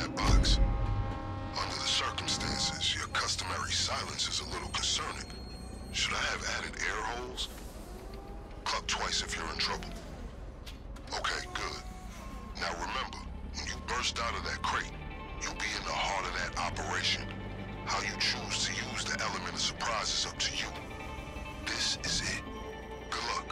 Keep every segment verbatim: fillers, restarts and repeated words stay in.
that box. Under the circumstances, your customary silence is a little concerning. Should I have added air holes? Cluck twice if you're in trouble. Okay, good. Now remember, when you burst out of that crate, you'll be in the heart of that operation. How you choose to use the element of surprise is up to you. This is it. Good luck.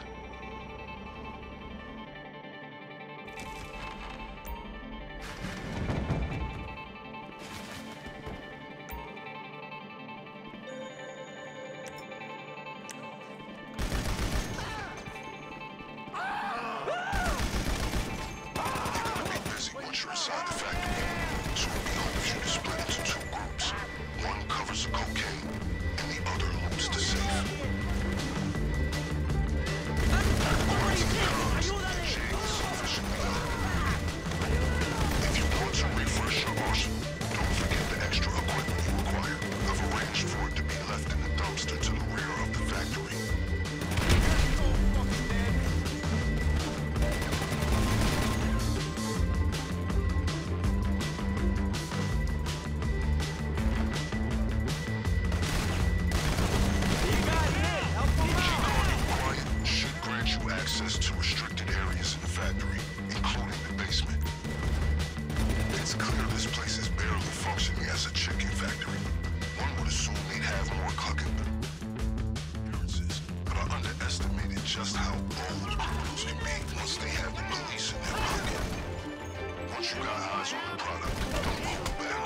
Access to restricted areas in the factory, including the basement. It's clear this place is barely functioning as a chicken factory. One would assume they'd have more cooking appearances, but I underestimated just how bold criminals can be once they have the police in their pocket. Once you got eyes on the product, don't hold back.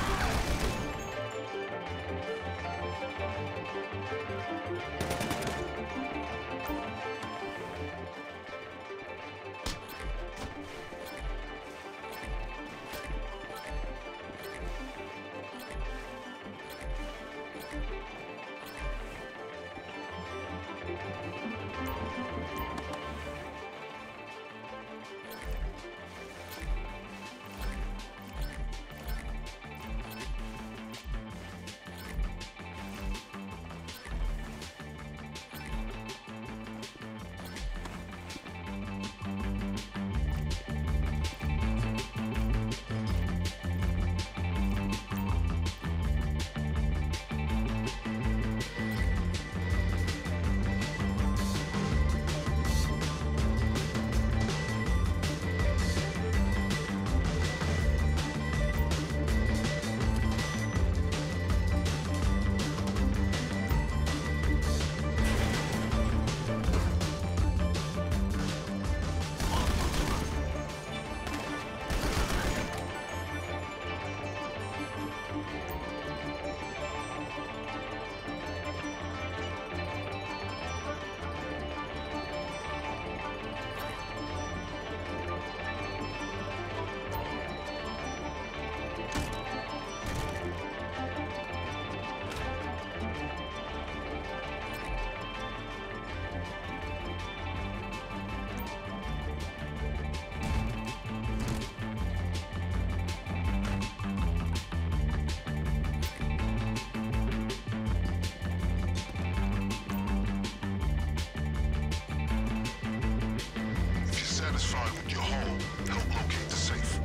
Satisfied with your haul, help locate the safe.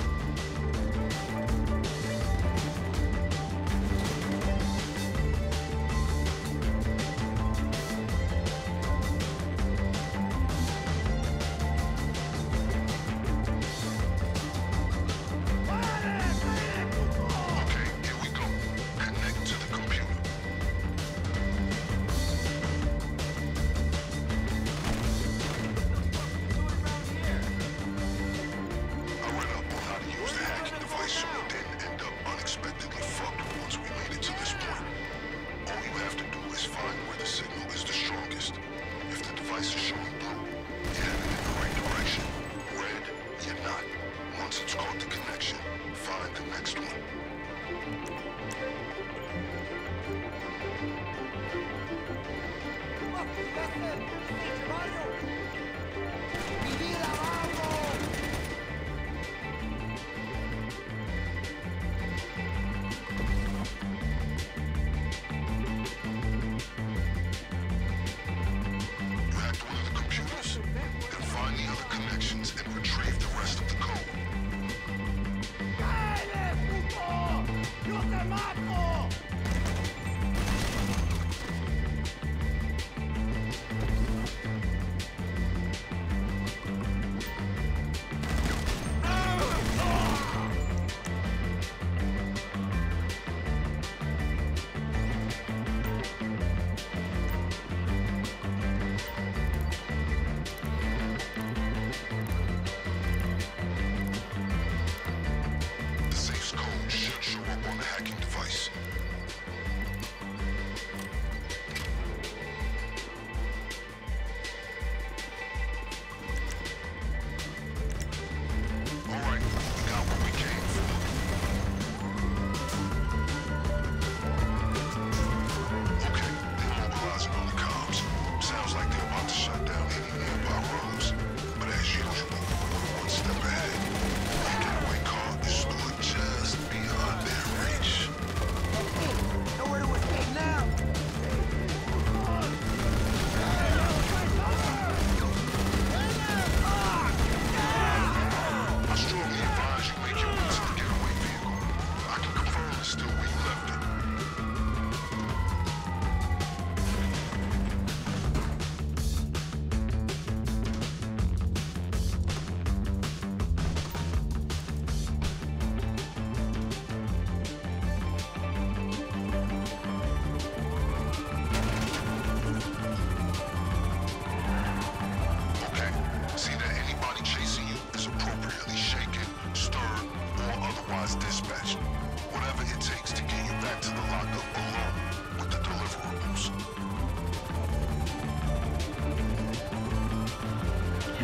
Okay, here we go. Connect to the computer. I read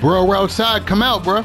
Bro, we're outside. Come out, bro.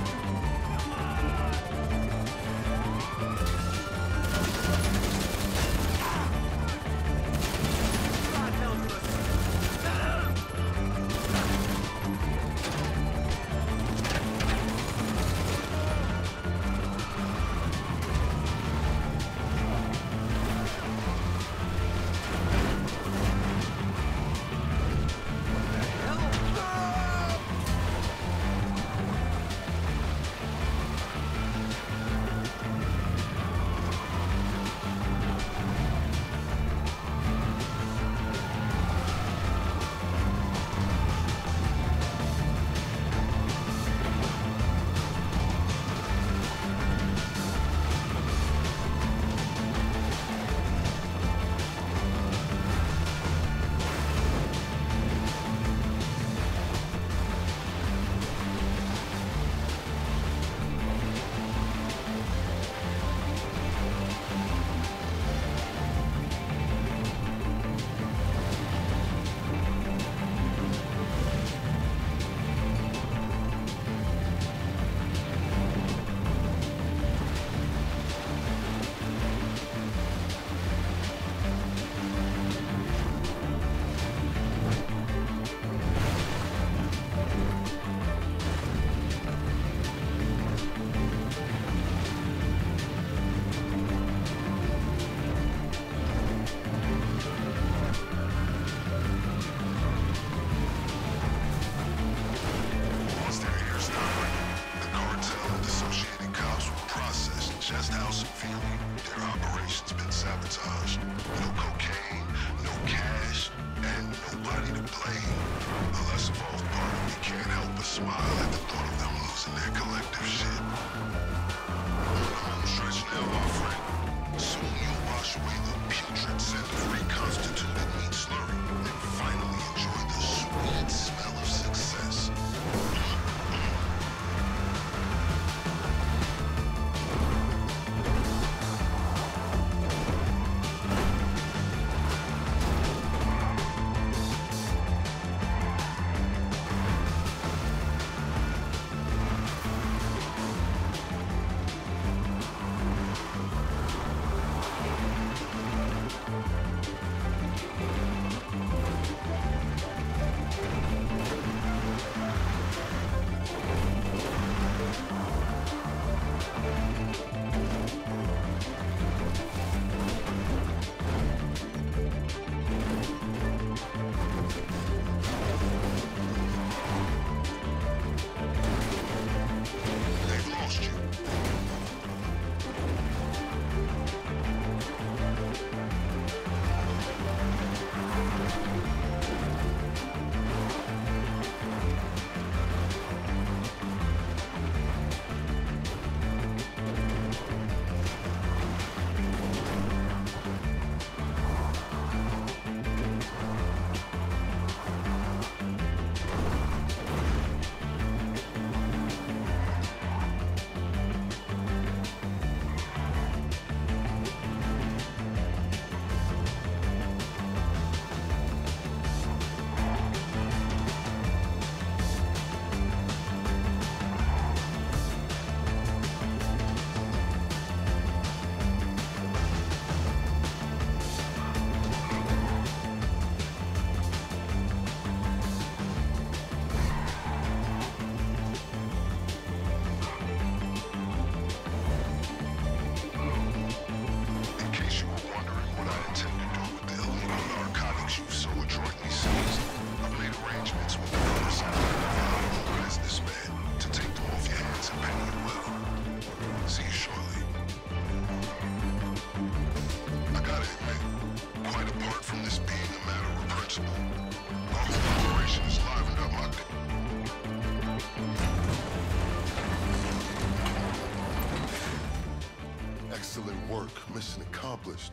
Excellent work. Mission accomplished.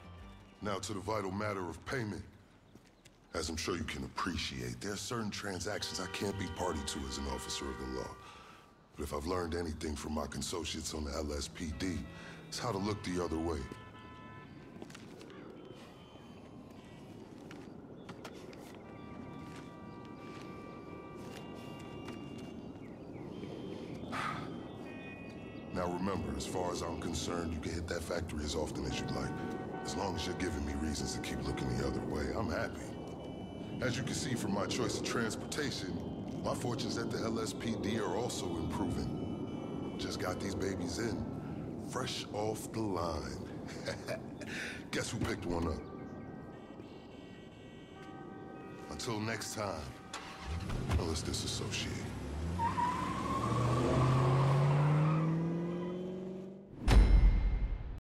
Now to the vital matter of payment. As I'm sure you can appreciate, there are certain transactions I can't be party to as an officer of the law. But if I've learned anything from my associates on the L S P D, it's how to look the other way. Now remember, as far as I'm concerned, you can hit that factory as often as you'd like. As long as you're giving me reasons to keep looking the other way, I'm happy. As you can see from my choice of transportation, my fortunes at the L S P D are also improving. Just got these babies in, fresh off the line. Guess who picked one up? Until next time, well, let's disassociate.